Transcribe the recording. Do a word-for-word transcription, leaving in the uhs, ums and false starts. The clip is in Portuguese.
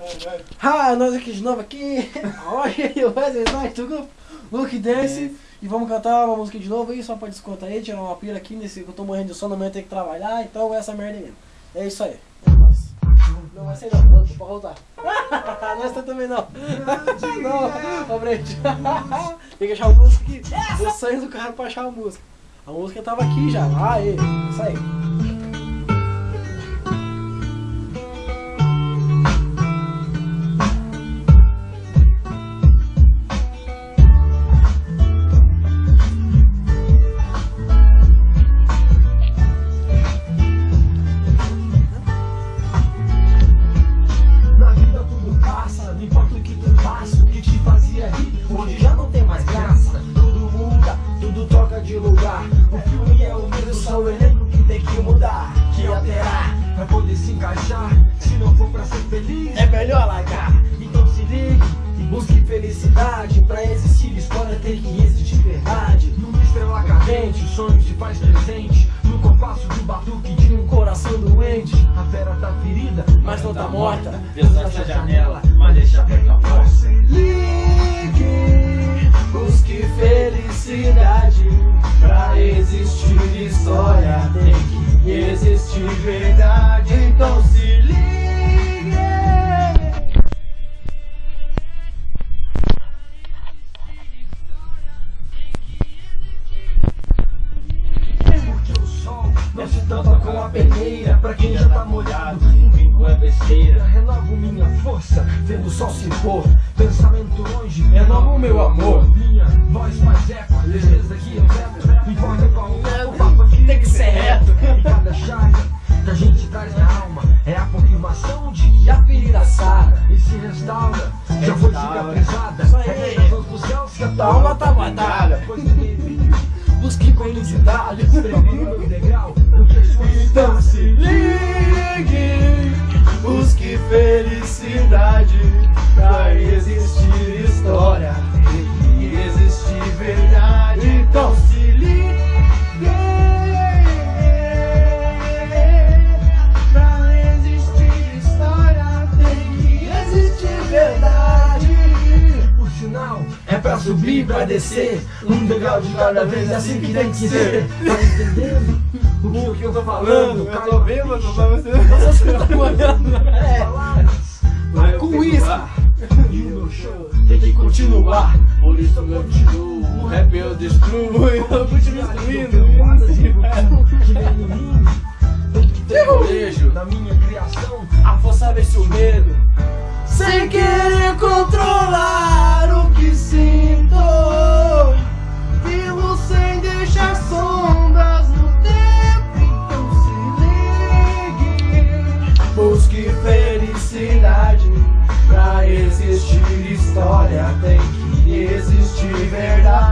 Ah, nós aqui de novo aqui. Hoje eu vou nós do grupo Look Dance. É. E vamos cantar uma música de novo aí, só pra descontar aí, tirar uma pira aqui nesse que eu tô morrendo de sono, amanhã eu tenho que trabalhar, então essa merda aí mesmo. É isso aí. Não vai ser não, não, pode voltar. Nós tá também não. Não, ô Brente. Tem que achar a música aqui. Eu saí do carro pra achar a música. A música tava aqui já. Aê, isso aí. Hoje já não tem mais graça, tudo muda, tudo troca de lugar. O filme é o mesmo, só o elenco que tem que mudar, que alterar, pra poder se encaixar. Se não for pra ser feliz, é melhor largar. Então se ligue e busque felicidade. Pra existir história tem que existir verdade. Numa estrela cadente, o sonho se faz presente. No compasso de batuque de um coração doente. A fera tá ferida, mas não tá morta. Pensa essa janela, mas deixa aberta a porta. Se ligue, busque felicidade. Pra existir história tem que existir verdade. Então se ligue. Porque o sol não se tampa com a peneira. Pra quem já tá molhado, um pingo é besteira. Renovo minha força, vendo o sol se pôr. Pensamento longe, renovo meu amor. Minha voz faz eco, beleza que eu veto. Não importa qual o papo aqui tem que ser reto. E cada chaga que a gente traz na alma é a confirmação de que a ferida sara e se restaura. Já foi cicatrizada, é as mãos pros céus que a tua alma tá guardada. Pois ninguém busque felicidade, escrevendo meu degrau. Então se ligue, busque felicidade. Pra existir história tem que existir verdade. Então se ligue, pra existir história tem que existir verdade. Por sinal, é pra subir, pra descer, um degrau de cada vez, é assim que tem que ser. Tá entendendo o que eu tô falando? Eu tô vendo, eu tô vendo. Você tá molhando. É. Vai com isso. E o meu show tem que continuar. Por isso eu continuo. O rap eu destruo. Eu continuo destruindo. Que nem no ninho. Tem que ter desejo na minha criação. A força vence o medo. Sem querer controlar o que sinto. Vivo sem deixar sombras no tempo. Então se ligue, busque felicidade. Pra existir história tem que existir verdade.